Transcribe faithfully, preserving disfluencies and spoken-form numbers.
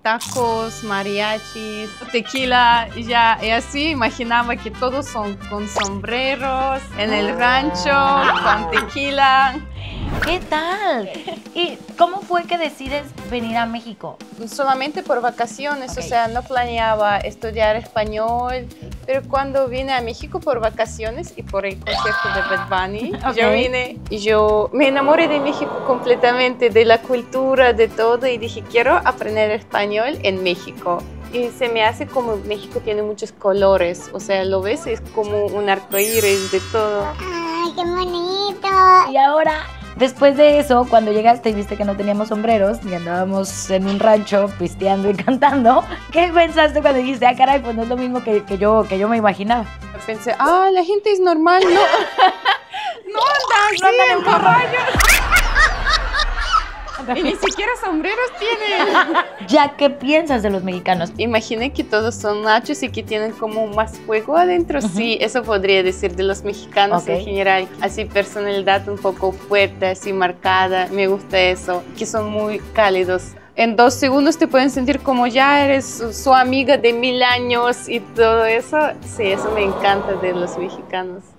tacos, mariachis, tequila, y ya, y así imaginaba que todos son con sombreros, en el rancho, con tequila. ¿Qué tal? ¿Y cómo fue que decides venir a México? Solamente por vacaciones, Okay. o sea, no planeaba estudiar español, pero cuando vine a México por vacaciones y por el concierto de Bad Bunny, Okay. yo vine y yo me enamoré de México completamente, de la cultura, de todo, y dije, quiero aprender español en México. Y se me hace como México tiene muchos colores, o sea, lo ves, es como un arcoíris de todo. ¡Ay, qué bonito! Y ahora, después de eso, cuando llegaste y viste que no teníamos sombreros y andábamos en un rancho pisteando y cantando, ¿qué pensaste cuando dijiste, ah, caray, pues no es lo mismo que, que, yo, que yo me imaginaba? Pensé, ah, la gente es normal, no, no anda así, No andan en en caballos. Y ni siquiera sombreros tienen. ¿Ya qué piensas de los mexicanos? Imaginé que todos son machos y que tienen como más fuego adentro. Uh-huh. Sí, eso podría decir de los mexicanos okay. en general. Así personalidad un poco fuerte, así marcada. Me gusta eso, que son muy cálidos. En dos segundos te pueden sentir como ya eres su, su amiga de mil años y todo eso. Sí, eso me encanta de los mexicanos.